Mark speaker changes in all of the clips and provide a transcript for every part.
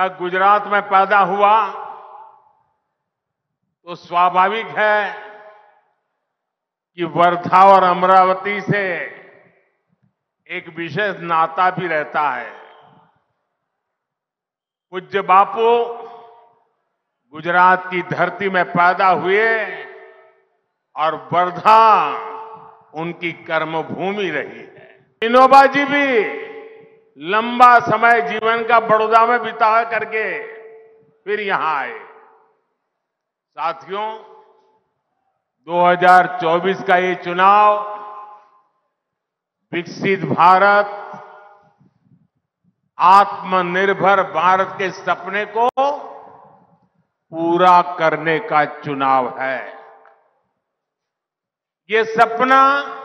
Speaker 1: मैं गुजरात में पैदा हुआ तो स्वाभाविक है कि वर्धा और अमरावती से एक विशेष नाता भी रहता है। पूज्य बापू गुजरात की धरती में पैदा हुए और वर्धा उनकी कर्मभूमि रही है। विनोबा जी भी लंबा समय जीवन का बड़ौदा में बिता करके फिर यहां आए। साथियों, 2024 का ये चुनाव विकसित भारत, आत्मनिर्भर भारत के सपने को पूरा करने का चुनाव है। ये सपना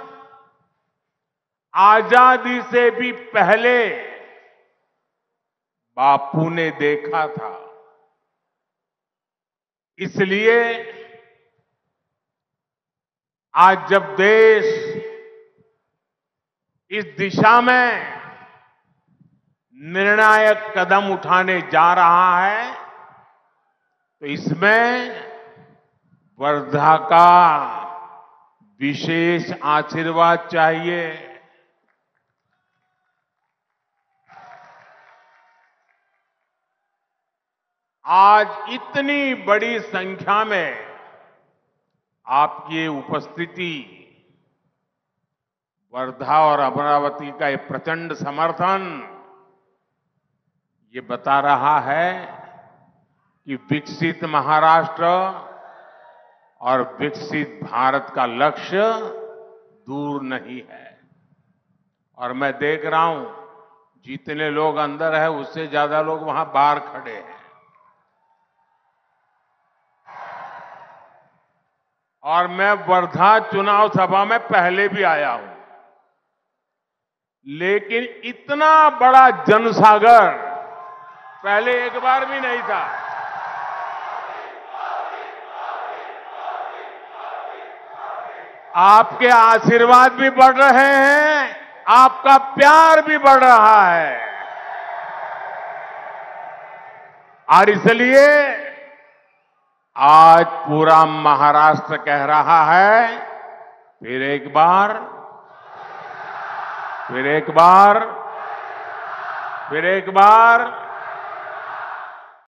Speaker 1: आजादी से भी पहले बापू ने देखा था। इसलिए आज जब देश इस दिशा में निर्णायक कदम उठाने जा रहा है तो इसमें वर्धा का विशेष आशीर्वाद चाहिए। आज इतनी बड़ी संख्या में आपकी उपस्थिति, वर्धा और अमरावती का ये प्रचंड समर्थन, ये बता रहा है कि विकसित महाराष्ट्र और विकसित भारत का लक्ष्य दूर नहीं है। और मैं देख रहा हूं जितने लोग अंदर है उससे ज्यादा लोग वहां बाहर खड़े हैं। और मैं वर्धा चुनाव सभा में पहले भी आया हूं, लेकिन इतना बड़ा जनसागर पहले एक बार भी नहीं था। आपके आशीर्वाद भी बढ़ रहे हैं, आपका प्यार भी बढ़ रहा है और इसलिए आज पूरा महाराष्ट्र कह रहा है फिर एक बार, फिर एक बार, फिर एक बार